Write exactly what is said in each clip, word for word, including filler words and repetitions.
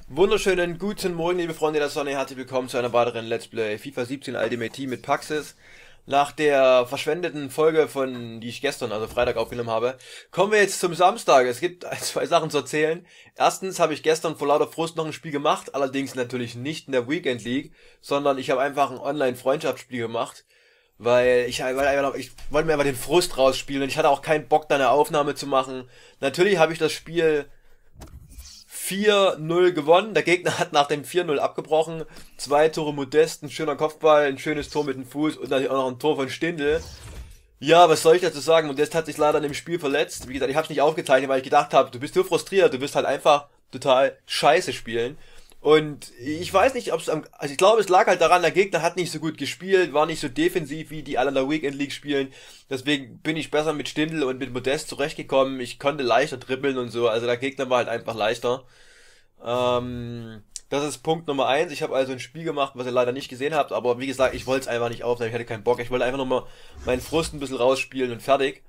Wunderschönen guten Morgen, liebe Freunde der Sonne, herzlich willkommen zu einer weiteren Let's Play FIFA siebzehn Ultimate Team mit Paxis. Nach der verschwendeten Folge, von die ich gestern, also Freitag, aufgenommen habe, kommen wir jetzt zum Samstag. Es gibt ein, zwei Sachen zu erzählen. Erstens habe ich gestern vor lauter Frust noch ein Spiel gemacht, allerdings natürlich nicht in der Weekend League, sondern ich habe einfach ein Online-Freundschaftsspiel gemacht, weil ich, weil einfach, ich wollte mir einfach den Frust rausspielen und ich hatte auch keinen Bock, da eine Aufnahme zu machen. Natürlich habe ich das Spiel vier null gewonnen. Der Gegner hat nach dem vier null abgebrochen. Zwei Tore Modest, ein schöner Kopfball, ein schönes Tor mit dem Fuß und natürlich auch noch ein Tor von Stindl. Ja, was soll ich dazu sagen? Modest hat sich leider in dem Spiel verletzt. Wie gesagt, ich habe es nicht aufgezeichnet, weil ich gedacht habe, du bist so frustriert, du wirst halt einfach total scheiße spielen. Und ich weiß nicht, ob es am, also ich glaube, es lag halt daran, der Gegner hat nicht so gut gespielt, war nicht so defensiv, wie die alle in der Weekend League spielen. Deswegen bin ich besser mit Stindl und mit Modest zurechtgekommen. Ich konnte leichter dribbeln und so, also der Gegner war halt einfach leichter. Ähm, das ist Punkt Nummer eins. Ich habe also ein Spiel gemacht, was ihr leider nicht gesehen habt, aber wie gesagt, ich wollte es einfach nicht aufnehmen, ich hatte keinen Bock. Ich wollte einfach nur mal meinen Frust ein bisschen rausspielen und fertig.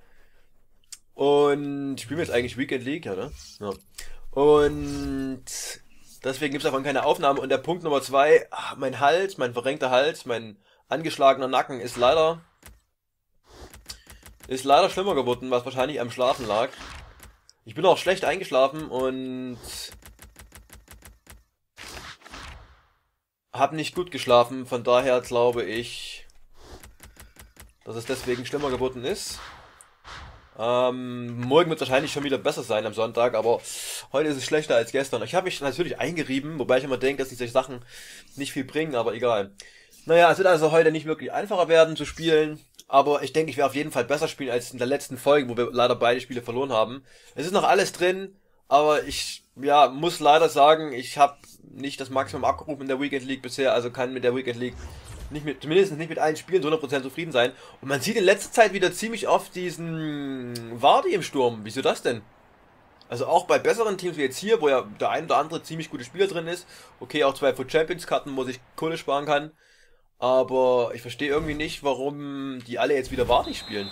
Und spielen wir jetzt eigentlich Weekend League, ja, ne? Ja. Und deswegen gibt es davon keine Aufnahme. Und der Punkt Nummer zwei, ah, mein Hals, mein verrenkter Hals, mein angeschlagener Nacken ist leider ist leider schlimmer geworden, was wahrscheinlich am Schlafen lag. Ich bin auch schlecht eingeschlafen und habe nicht gut geschlafen. Von daher glaube ich, dass es deswegen schlimmer geworden ist. Ähm, morgen wird es wahrscheinlich schon wieder besser sein am Sonntag, aber heute ist es schlechter als gestern. Ich habe mich natürlich eingerieben, wobei ich immer denke, dass diese Sachen nicht viel bringen, aber egal. Naja, es wird also heute nicht wirklich einfacher werden zu spielen, aber ich denke, ich werde auf jeden Fall besser spielen als in der letzten Folge, wo wir leider beide Spiele verloren haben. Es ist noch alles drin, aber ich ja muss leider sagen, ich habe nicht das Maximum abgerufen in der Weekend League bisher, also kann mit der Weekend League nicht mit, zumindest nicht mit allen Spielen zu hundert Prozent zufrieden sein. Und man sieht in letzter Zeit wieder ziemlich oft diesen Vardy im Sturm. Wieso das denn? Also auch bei besseren Teams wie jetzt hier, wo ja der ein oder andere ziemlich gute Spieler drin ist. Okay, auch zwei Foot Champions Karten, wo ich Kohle sparen kann. Aber ich verstehe irgendwie nicht, warum die alle jetzt wieder Vardy spielen.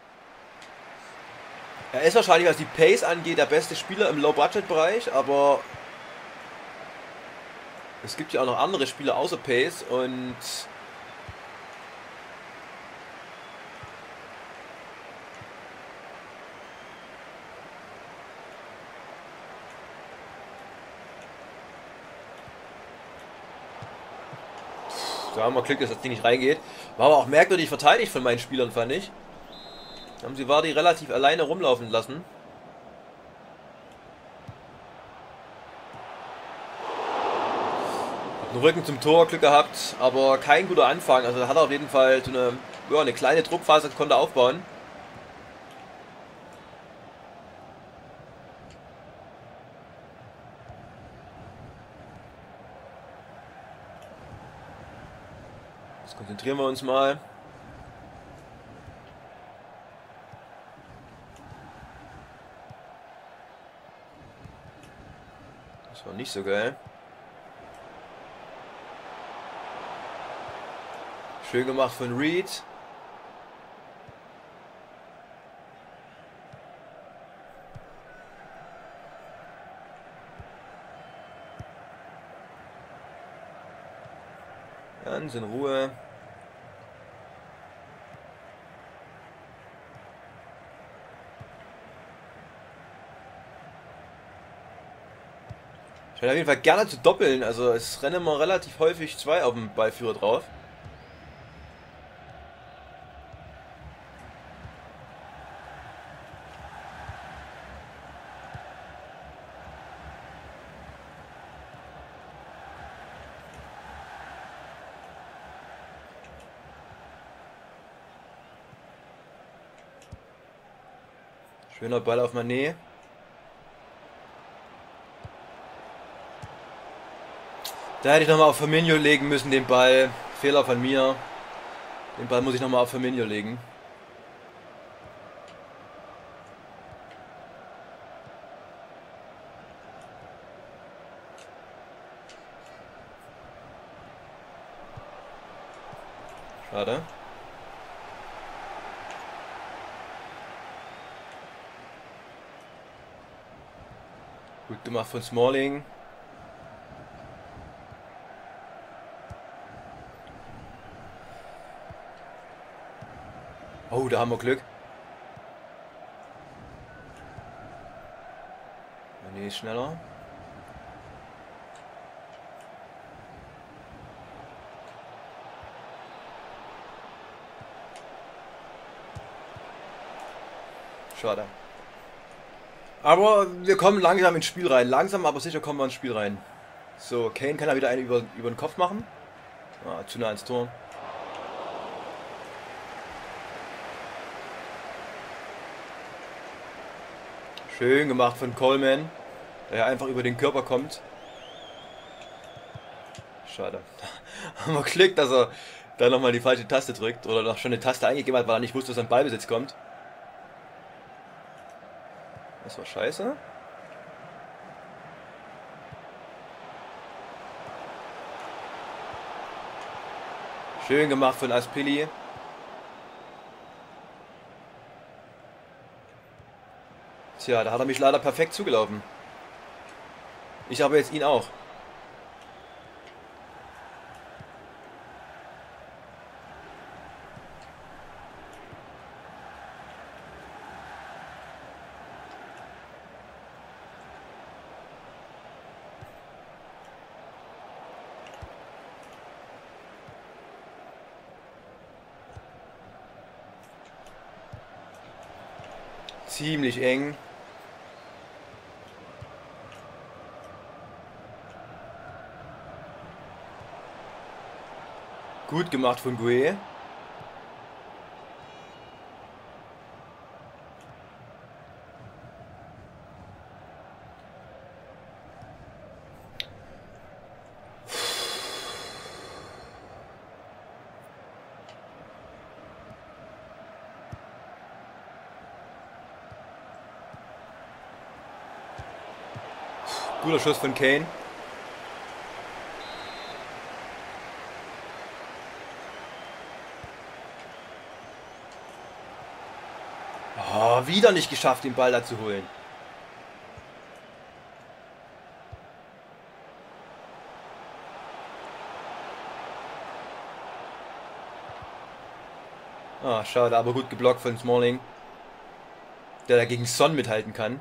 Er ist wahrscheinlich, was die Pace angeht, der beste Spieler im Low-Budget-Bereich, aber es gibt ja auch noch andere Spieler außer Pace und da haben wir Glück, dass das Ding nicht reingeht. War aber auch merkwürdig verteidigt von meinen Spielern, fand ich. Da haben sie Vardy relativ alleine rumlaufen lassen. Hat den Rücken zum Tor, Glück gehabt, aber kein guter Anfang. Also da hat er auf jeden Fall so eine, ja, eine kleine Druckphase, konnte aufbauen. Jetzt konzentrieren wir uns mal. Das war nicht so geil. Schön gemacht von Reed. Ganz in Ruhe. Ich werde auf jeden Fall gerne zu doppeln, also es rennen immer relativ häufig zwei auf dem Ballführer drauf. Schöner Ball auf Mané. Da hätte ich nochmal auf Firmino legen müssen, den Ball. Fehler von mir. Den Ball muss ich nochmal auf Firmino legen. Schade. Gut gemacht von Smalling. Oh, da haben wir Glück. Nee, ist schneller. Schade. Aber wir kommen langsam ins Spiel rein. Langsam, aber sicher kommen wir ins Spiel rein. So, Kane kann da wieder einen über, über den Kopf machen. Ah, zu nah ins Tor. Schön gemacht von Coleman, der einfach über den Körper kommt. Schade. Haben wir Glück, dass er da nochmal die falsche Taste drückt oder noch schon eine Taste eingegeben hat, weil er nicht wusste, dass ein Ballbesitz kommt. Das war scheiße. Schön gemacht von Aspili. Tja, da hat er mich leider perfekt zugelaufen. Ich habe jetzt ihn auch. Ziemlich eng. Gut gemacht von Gue. Guter Schuss von Kane. Oh, wieder nicht geschafft, den Ball da zu holen. Ah, schade, aber gut geblockt von Smalling, der dagegen Son mithalten kann.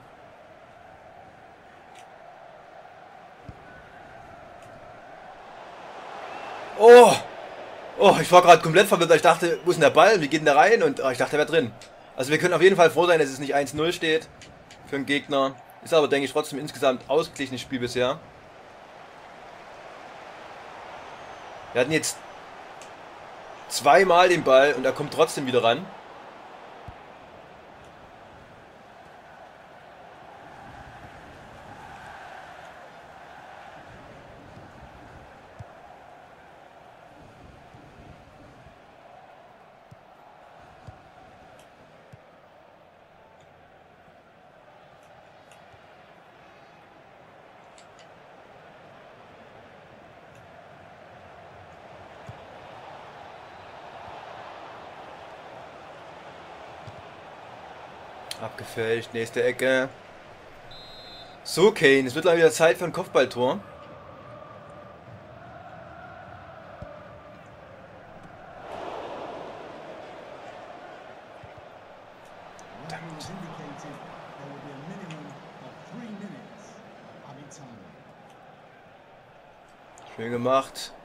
Oh! Oh, ich war gerade komplett verwirrt. Ich dachte, wo ist denn der Ball? Wie geht denn der rein? Und oh, ich dachte, der wäre drin. Also wir können auf jeden Fall froh sein, dass es nicht eins null steht für den Gegner. Ist aber, denke ich, trotzdem insgesamt ausgeglichenes Spiel bisher. Wir hatten jetzt zweimal den Ball und er kommt trotzdem wieder ran. Abgefälscht, nächste Ecke. So, Kane, es wird dann wieder Zeit für ein Kopfballtor. Schön gemacht.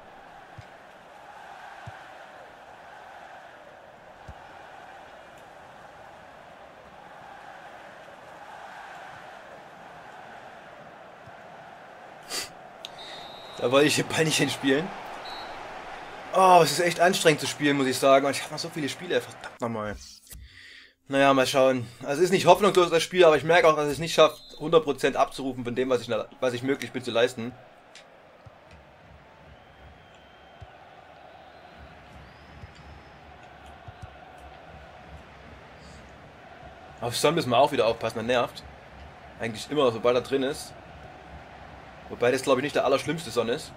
Da wollte ich den Ball nicht hinspielen. Oh, es ist echt anstrengend zu spielen, muss ich sagen. Und ich habe noch so viele Spiele, verdammt nochmal. Naja, mal schauen. Also es ist nicht hoffnungslos das Spiel, aber ich merke auch, dass es nicht schafft, hundert Prozent abzurufen von dem, was ich, was ich möglich bin zu leisten. Auf Son müssen wir auch wieder aufpassen, der nervt. Eigentlich immer, sobald er drin ist. Wobei das, glaube ich, nicht der allerschlimmste Son ist.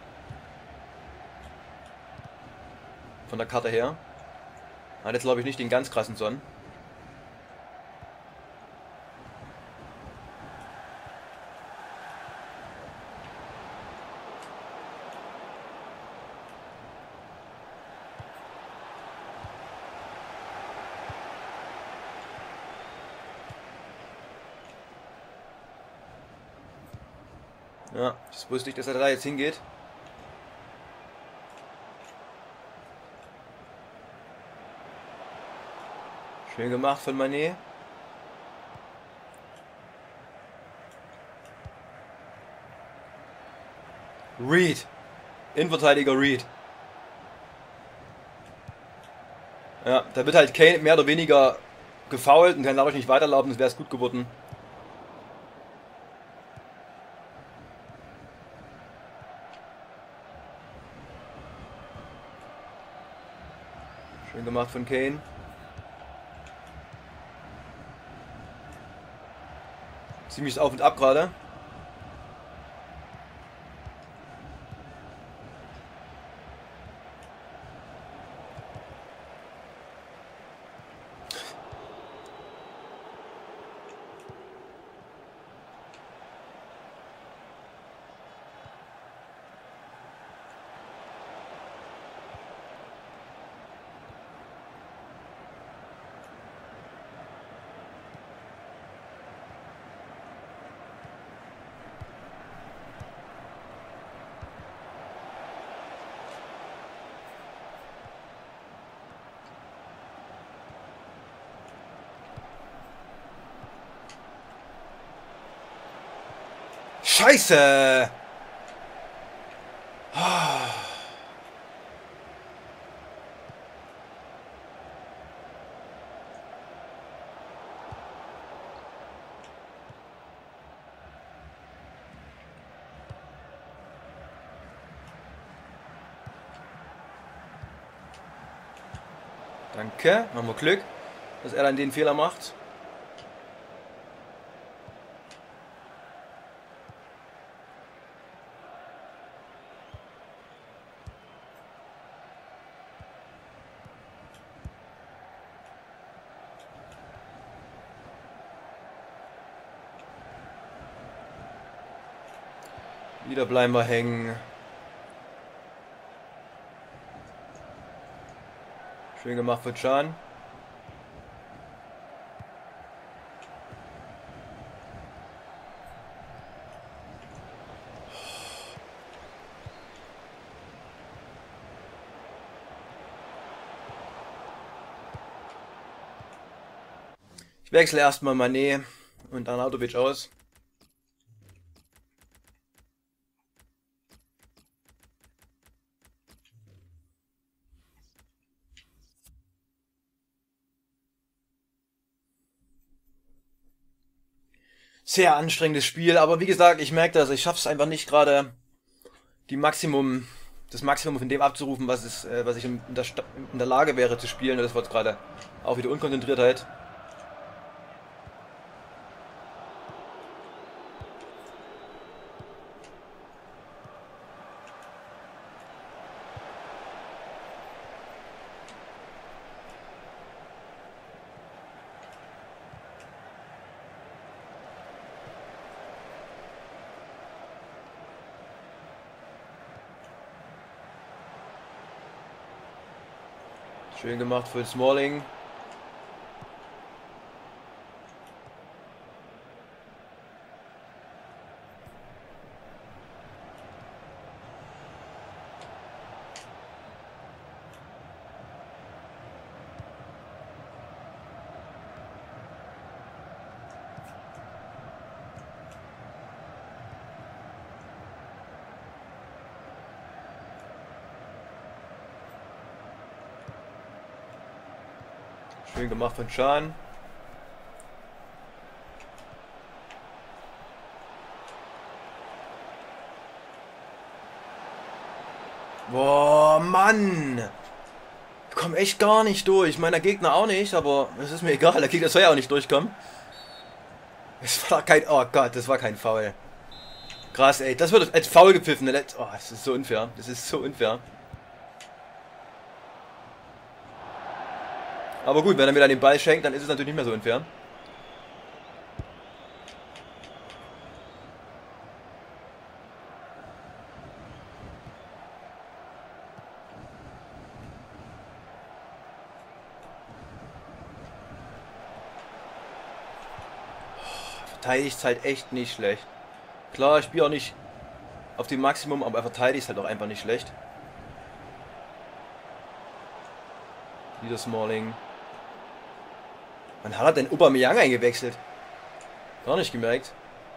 Von der Karte her. Hat jetzt, glaube ich, nicht den ganz krassen Son. Ja, das wusste ich, dass er da jetzt hingeht. Schön gemacht von Mané. Reed. Innenverteidiger Reed. Ja, da wird halt Kane mehr oder weniger gefoult und kann dadurch nicht weiterlaufen, das wäre es gut geworden. Schön gemacht von Kane. Ziemlich auf und ab gerade. Scheiße! Danke, haben wir Glück, dass er dann den Fehler macht. Wieder bleiben wir hängen. Schön gemacht für Can. Ich wechsle erstmal Mané und Arnautovic aus. Sehr anstrengendes Spiel, aber wie gesagt, ich merke das, ich schaffe es einfach nicht gerade, die Maximum, das Maximum von dem abzurufen, was, es, äh, was ich in der, in der Lage wäre zu spielen. Und das war jetzt gerade auch wieder Unkonzentriertheit. Schön gemacht für Smalling. Schön gemacht von Can. Boah, Mann! Ich komme echt gar nicht durch. Meiner Gegner auch nicht, aber es ist mir egal. Der Gegner soll ja auch nicht durchkommen. Es war kein... Oh Gott, das war kein Foul. Krass, ey. Das wird als Foul gepfiffen. Oh, das ist so unfair. Das ist so unfair. Aber gut, wenn er mir dann den Ball schenkt, dann ist es natürlich nicht mehr so unfair. Verteidigt halt echt nicht schlecht. Klar, ich spiele auch nicht auf dem Maximum, aber er verteidigt halt auch einfach nicht schlecht. Wieder Smalling. Wann hat er denn Aubameyang eingewechselt? Gar nicht gemerkt.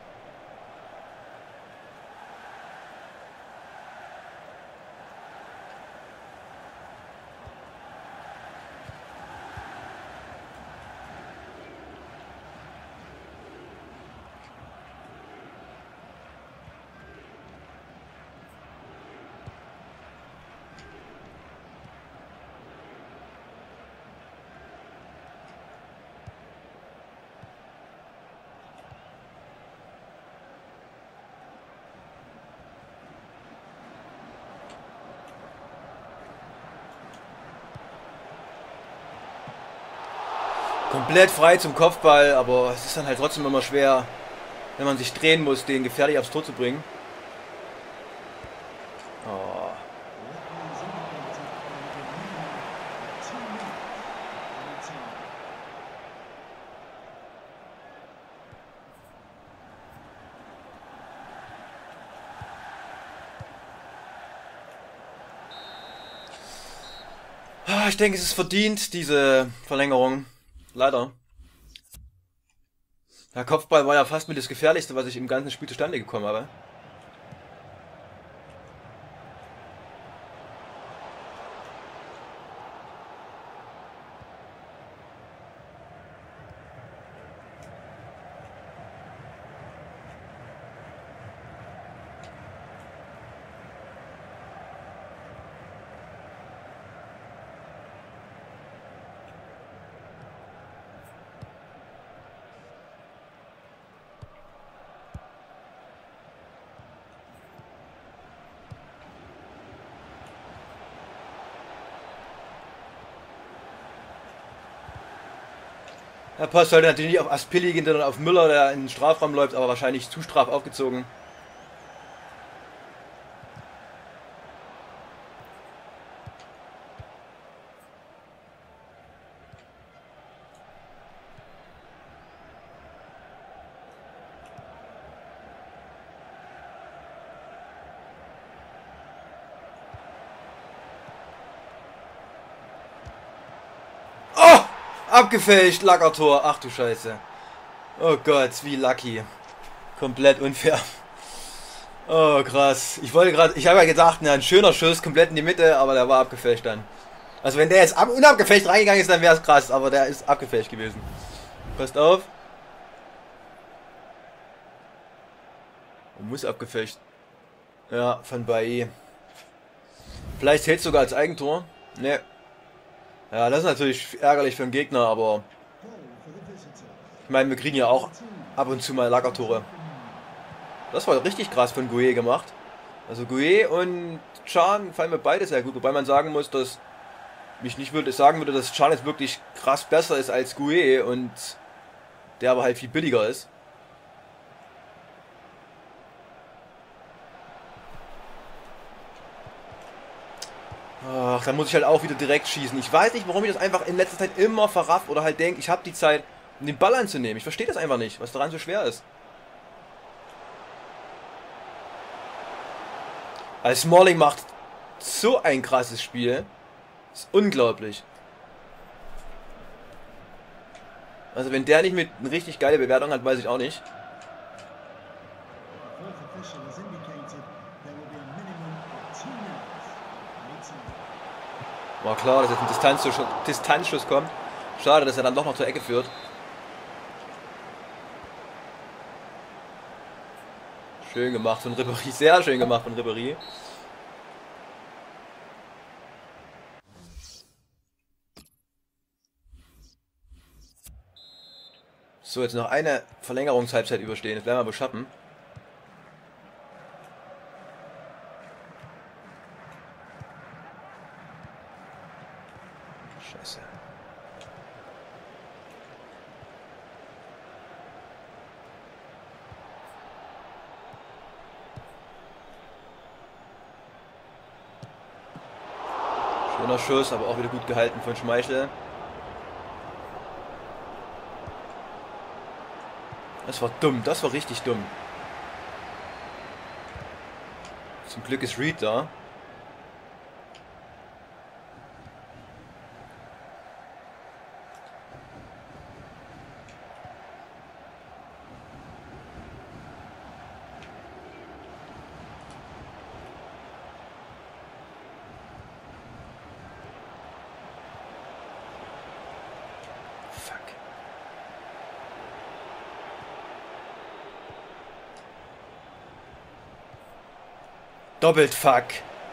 Komplett frei zum Kopfball, aber es ist dann halt trotzdem immer schwer, wenn man sich drehen muss, den gefährlich aufs Tor zu bringen. Oh. Ich denke, es ist verdient, diese Verlängerung. Leider. Der Kopfball war ja fast mit das Gefährlichste, was ich im ganzen Spiel zustande gekommen habe. Der Pass sollte natürlich nicht auf Aspilli gehen, sondern auf Müller, der in den Strafraum läuft, aber wahrscheinlich zu straff aufgezogen. Abgefälscht, Lackertor. Ach du Scheiße. Oh Gott, wie lucky. Komplett unfair. Oh krass. Ich wollte gerade, ich habe ja gedacht, na, ein schöner Schuss, komplett in die Mitte, aber der war abgefälscht dann. Also wenn der jetzt ab, unabgefälscht reingegangen ist, dann wäre es krass, aber der ist abgefälscht gewesen. Passt auf. Muss abgefälscht. Ja, von Bailly. Vielleicht hält es sogar als Eigentor. Ne. Ja, das ist natürlich ärgerlich für den Gegner, aber ich meine, wir kriegen ja auch ab und zu mal Lackertore. Das war richtig krass von Gueye gemacht. Also Gueye und Can fallen mir beide sehr gut, wobei man sagen muss, dass ich nicht würde sagen würde, dass Can jetzt wirklich krass besser ist als Gueye und der aber halt viel billiger ist. Ach, da muss ich halt auch wieder direkt schießen. Ich weiß nicht, warum ich das einfach in letzter Zeit immer verraff oder halt denke, ich habe die Zeit, um den Ball anzunehmen. Ich verstehe das einfach nicht, was daran so schwer ist. Also Smalling macht so ein krasses Spiel. Das ist unglaublich. Also wenn der nicht mit eine richtig geile Bewertung hat, weiß ich auch nicht. War klar, dass jetzt ein Distanzschuss, Distanzschuss kommt. Schade, dass er dann doch noch zur Ecke führt. Schön gemacht von Ribéry, sehr schön gemacht von Ribéry. So, jetzt noch eine Verlängerungshalbzeit überstehen. Das werden wir beschaffen. Scheiße. Schöner Schuss, aber auch wieder gut gehalten von Schmeichel. Das war dumm, das war richtig dumm. Zum Glück ist Reed da. Doppelt fuck.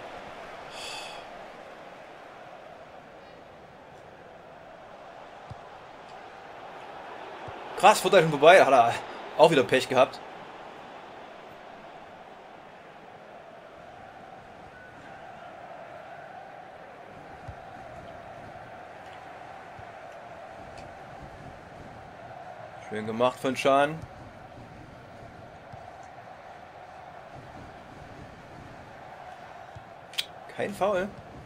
Krass, Vorteil schon vorbei. Hat er auch wieder Pech gehabt. Schön gemacht von Schan. Kein Foul.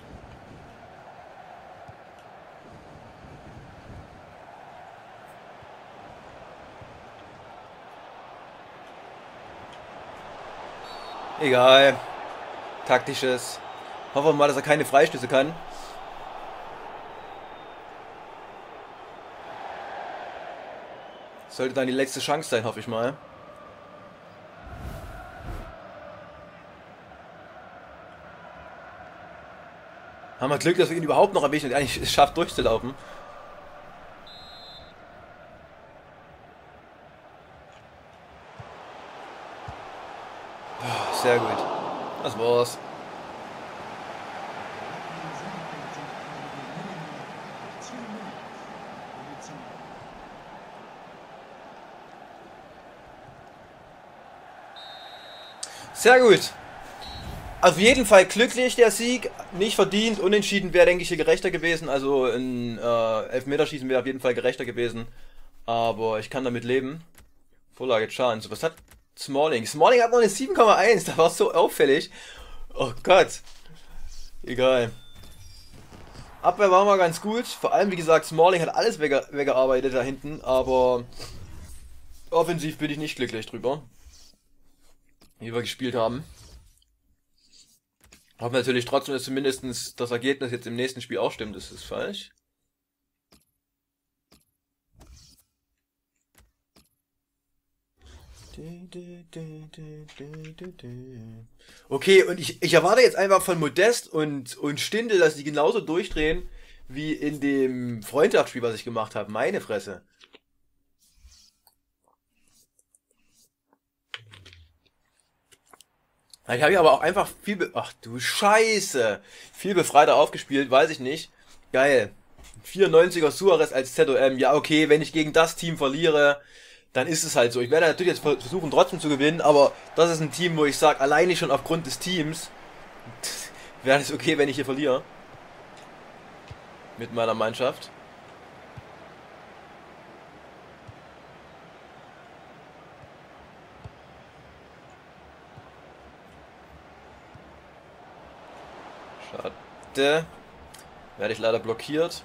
Egal. Taktisches. Hoffen wir mal, dass er keine Freistöße kann. Sollte dann die letzte Chance sein, hoffe ich mal. Haben wir Glück, dass wir ihn überhaupt noch erwischen und eigentlich es schafft durchzulaufen. Sehr gut. Das war's. Sehr gut. Auf jeden Fall glücklich der Sieg, nicht verdient, unentschieden wäre, denke ich, hier gerechter gewesen, also ein äh, Elfmeterschießen wäre auf jeden Fall gerechter gewesen, aber ich kann damit leben. Vorlage Chance, was hat Smalling? Smalling hat noch eine sieben Komma eins, das war so auffällig. Oh Gott. Egal. Abwehr war mal ganz gut, vor allem wie gesagt, Smalling hat alles wegge weggearbeitet da hinten, aber offensiv bin ich nicht glücklich drüber, wie wir gespielt haben. Hoffen natürlich trotzdem, dass zumindest das Ergebnis jetzt im nächsten Spiel auch stimmt. Das ist falsch. Okay, und ich, ich erwarte jetzt einfach von Modest und, und Stindl, dass die genauso durchdrehen wie in dem Freundschaftsspiel, was ich gemacht habe. Meine Fresse. Ich habe aber auch einfach viel... Be Ach du Scheiße. Viel befreiter aufgespielt, weiß ich nicht. Geil. vierundneunziger Suarez als Z O M. Ja, okay, wenn ich gegen das Team verliere, dann ist es halt so. Ich werde natürlich jetzt versuchen, trotzdem zu gewinnen, aber das ist ein Team, wo ich sage, alleine schon aufgrund des Teams wäre es okay, wenn ich hier verliere. Mit meiner Mannschaft. Schade. Werde ich leider blockiert.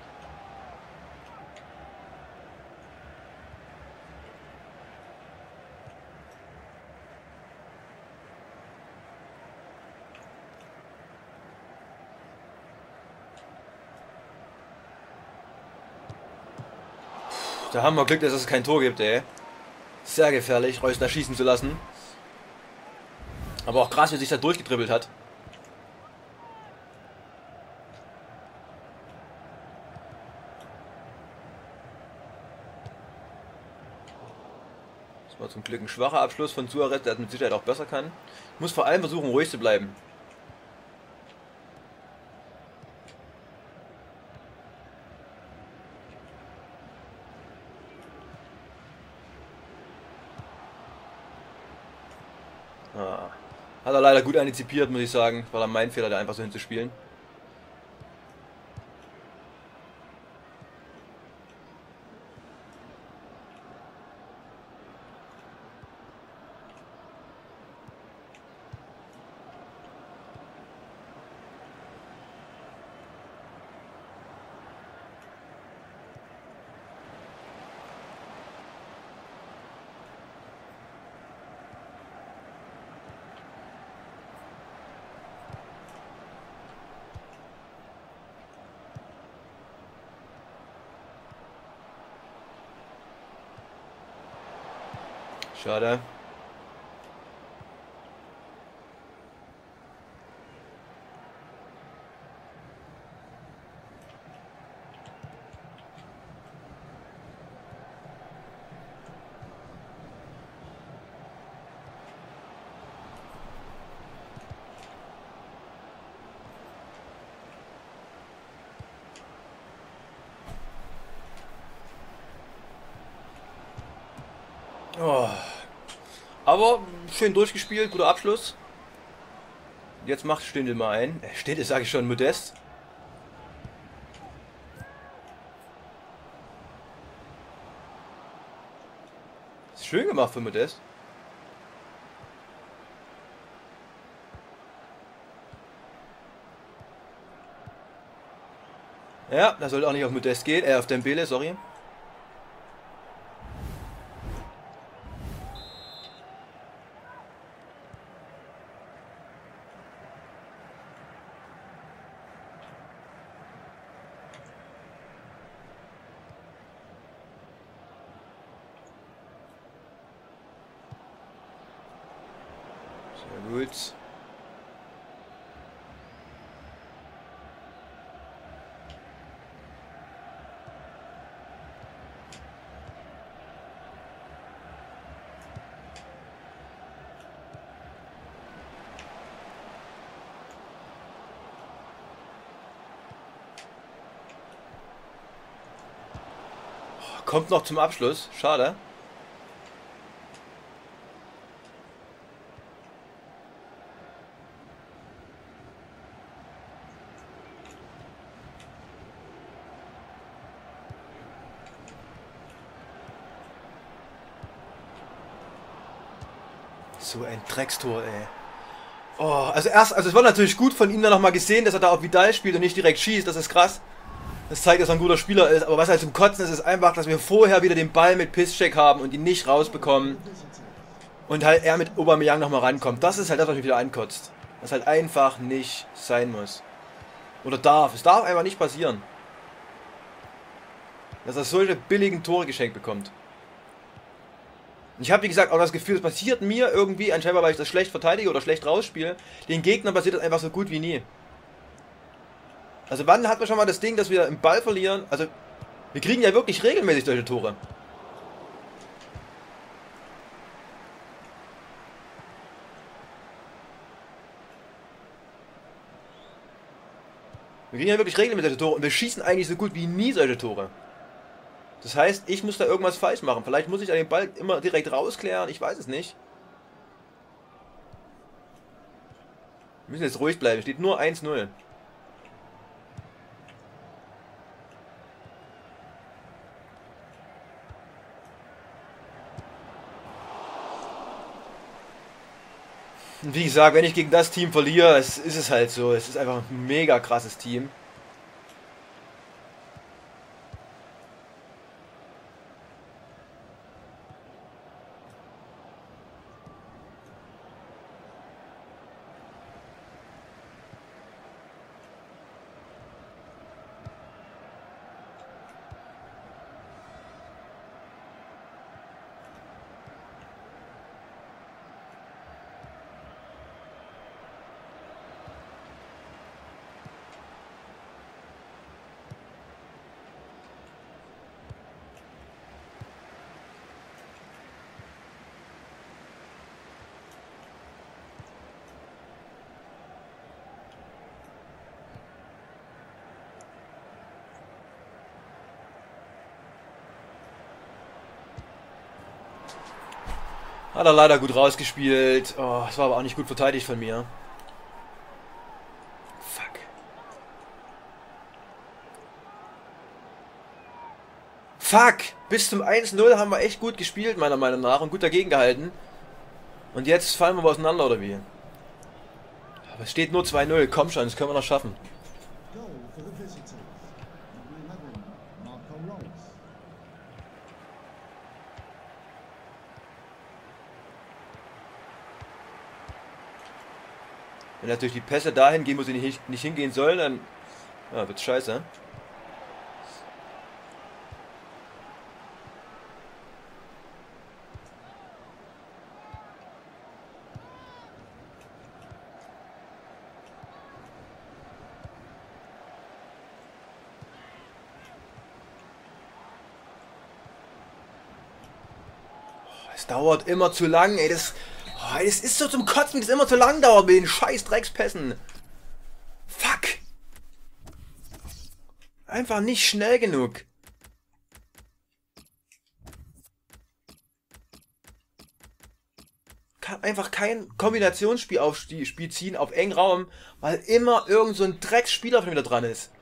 Da haben wir Glück, dass es kein Tor gibt, ey. Sehr gefährlich, Reusner schießen zu lassen. Aber auch krass, wie sich da durchgedribbelt hat. Das war zum Glück ein schwacher Abschluss von Suarez, der mit Sicherheit auch besser kann. Ich muss vor allem versuchen, ruhig zu bleiben. Ah. Hat er leider gut antizipiert, muss ich sagen. War dann mein Fehler, da einfach so hinzuspielen. Schade. Oh. Aber schön durchgespielt, guter Abschluss. Jetzt macht Stindl mal ein. Äh, Stindl sage ich schon, Modest. Ist schön gemacht für Modest. Ja, da sollte auch nicht auf Modest gehen, äh, auf Dembele, sorry. Sehr gut. Kommt noch zum Abschluss. Schade. So ein Dreckstor, ey. Oh, also erst, also es war natürlich gut von ihm dann nochmal gesehen, dass er da auf Vidal spielt und nicht direkt schießt. Das ist krass. Das zeigt, dass er ein guter Spieler ist. Aber was halt zum Kotzen ist, ist einfach, dass wir vorher wieder den Ball mit Pisscheck haben und ihn nicht rausbekommen. Und halt er mit Aubameyang nochmal rankommt. Das ist halt das, was mich wieder ankotzt. Was halt einfach nicht sein muss. Oder darf. Es darf einfach nicht passieren. Dass er solche billigen Tore geschenkt bekommt. Und ich habe, wie gesagt, auch das Gefühl, es passiert mir irgendwie, anscheinend weil ich das schlecht verteidige oder schlecht rausspiele, den Gegnern passiert das einfach so gut wie nie. Also wann hat man schon mal das Ding, dass wir im Ball verlieren? Also wir kriegen ja wirklich regelmäßig solche Tore. Wir kriegen ja wirklich regelmäßig solche Tore und wir schießen eigentlich so gut wie nie solche Tore. Das heißt, ich muss da irgendwas falsch machen. Vielleicht muss ich da den Ball immer direkt rausklären. Ich weiß es nicht. Wir müssen jetzt ruhig bleiben. Es steht nur eins null. Und wie gesagt, wenn ich gegen das Team verliere, es ist es halt so. Es ist einfach ein mega krasses Team. Hat er leider gut rausgespielt. Oh, das war aber auch nicht gut verteidigt von mir. Fuck. Fuck! Bis zum eins null haben wir echt gut gespielt, meiner Meinung nach. Und gut dagegen gehalten. Und jetzt fallen wir auseinander, oder wie? Aber es steht nur zwei null. Komm schon, das können wir noch schaffen. Wenn natürlich die Pässe dahin gehen, wo sie nicht, nicht hingehen sollen, dann ja, wird's scheiße. Es dauert immer zu lang, ey. Das, oh, das ist so zum Kotzen, wie das immer zu lang dauert mit den scheiß Dreckspässen. Fuck. Einfach nicht schnell genug. Kann einfach kein Kombinationsspiel auf Spiel ziehen auf engen Raum, weil immer irgend so ein Drecksspieler von wieder dran ist.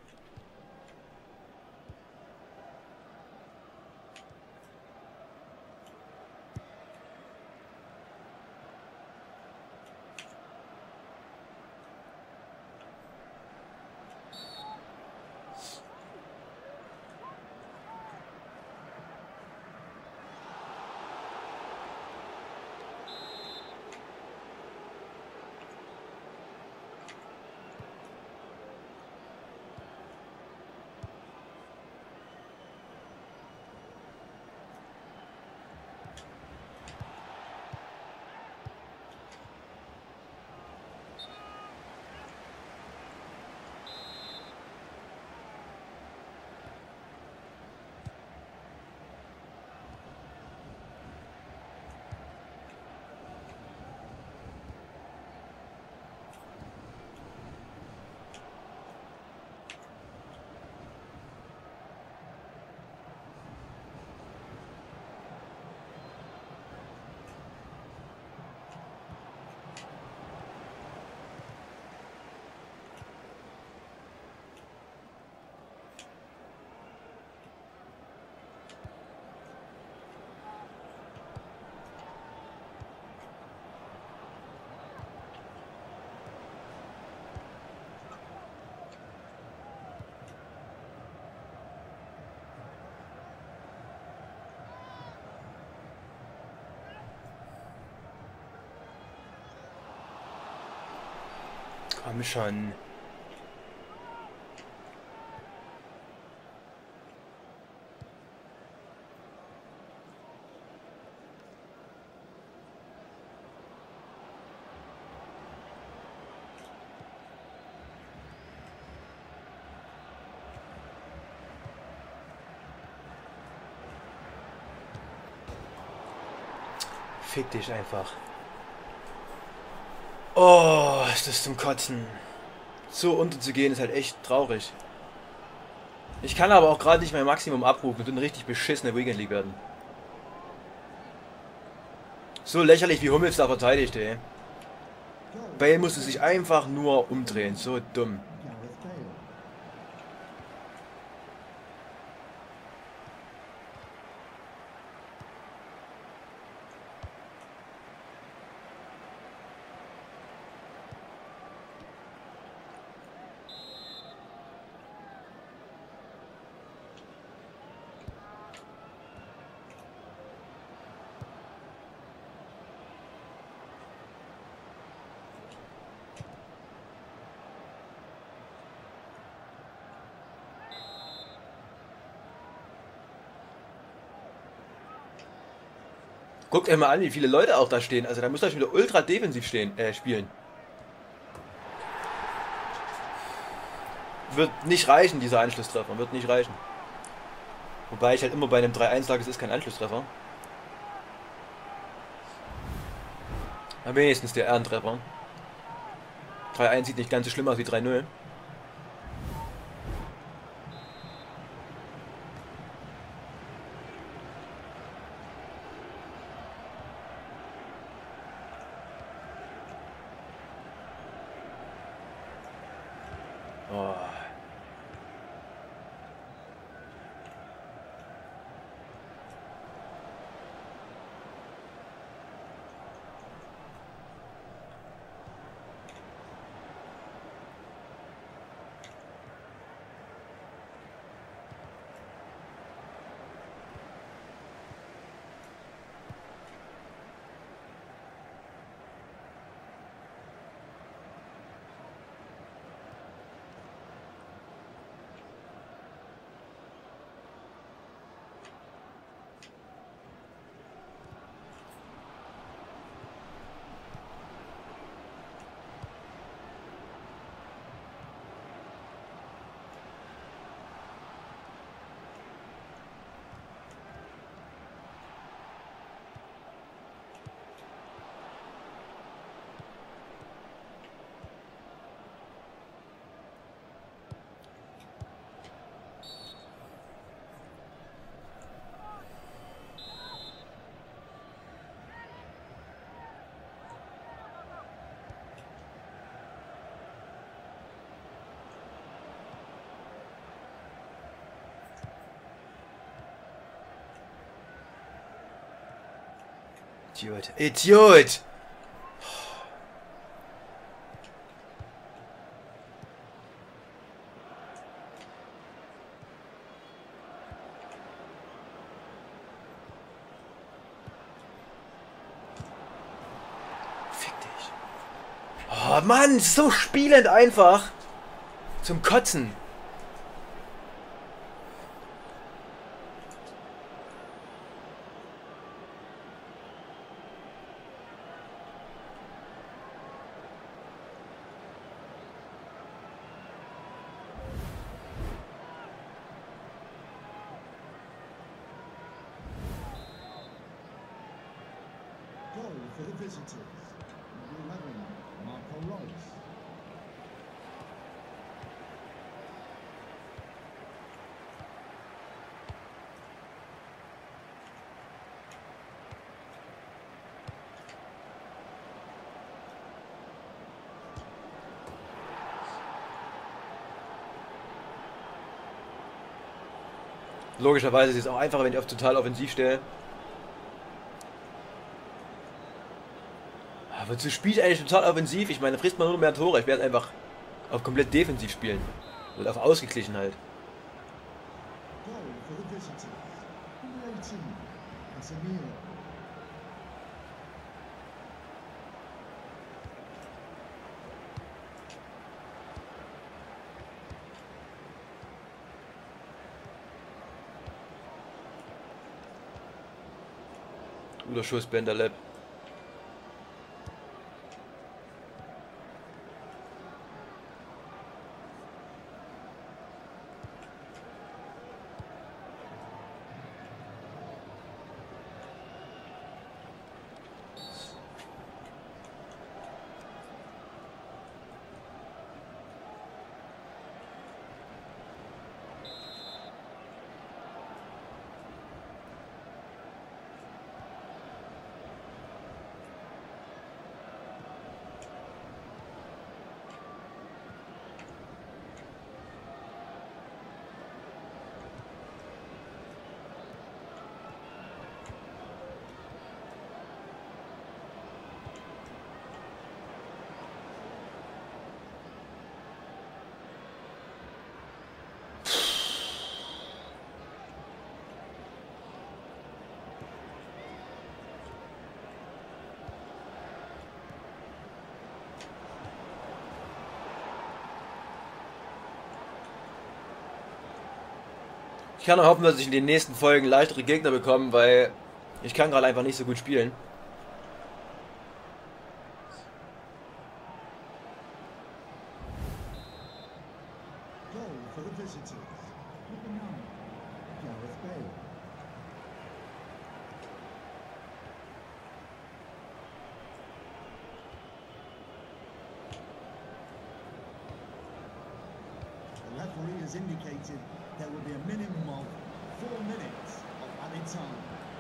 Komm schon. Fick dich einfach. Oh, ist das zum Kotzen. So unterzugehen ist halt echt traurig. Ich kann aber auch gerade nicht mein Maximum abrufen und eine richtig beschissene Weekend League werden. So lächerlich wie Hummels da verteidigt, ey. Bale musste sich einfach nur umdrehen. So dumm. Guckt euch mal an, wie viele Leute auch da stehen. Also da müsst ihr euch wieder ultra defensiv stehen, äh, spielen. Wird nicht reichen, dieser Anschlusstreffer. Wird nicht reichen. Wobei ich halt immer bei einem drei eins sage, es ist kein Anschlusstreffer. Am wenigstens der Ehrentreffer. drei eins sieht nicht ganz so schlimm aus wie drei null. Oh. Idiot. Idiot! Fick dich. Oh Mann, so spielend einfach. Zum Kotzen. Goal for the visitors. Number eleven, Marco Reus. Logischerweise ist es auch einfacher, wenn ich auf total offensiv stelle. Aber wozu spiele ich eigentlich total offensiv? Ich meine, da frisst man nur mehr Tore. Ich werde einfach auf komplett defensiv spielen. Oder auf ausgeglichen halt. Goal for the visitors. Number eighteen, Casemiro. Guter Schuss, Benderleb. Ich kann nur hoffen, dass ich in den nächsten Folgen leichtere Gegner bekomme, weil ich kann gerade einfach nicht so gut spielen. Goal for the visitors. Number nine, Gareth Bale. The referee has indicated there will be a minimum of four minutes of added time.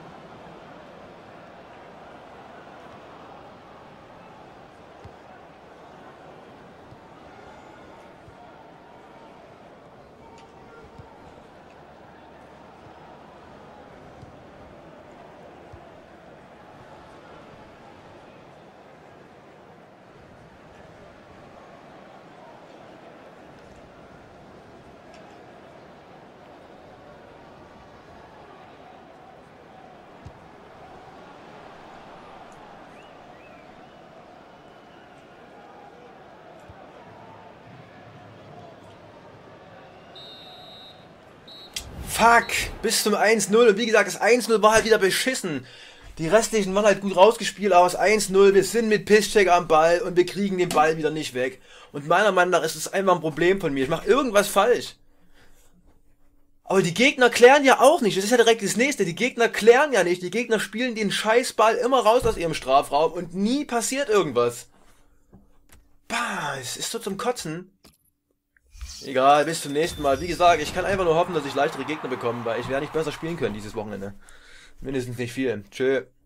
Fuck! Bis zum eins null. Und wie gesagt, das eins null war halt wieder beschissen. Die restlichen waren halt gut rausgespielt, aber das eins null, wir sind mit Piszczek am Ball und wir kriegen den Ball wieder nicht weg. Und meiner Meinung nach ist es einfach ein Problem von mir. Ich mache irgendwas falsch. Aber die Gegner klären ja auch nicht. Das ist ja direkt das nächste. Die Gegner klären ja nicht. Die Gegner spielen den Scheißball immer raus aus ihrem Strafraum und nie passiert irgendwas. Bah, es ist so zum Kotzen. Egal, bis zum nächsten Mal. Wie gesagt, ich kann einfach nur hoffen, dass ich leichtere Gegner bekomme, weil ich werde nicht besser spielen können dieses Wochenende. Mindestens nicht viel. Tschö.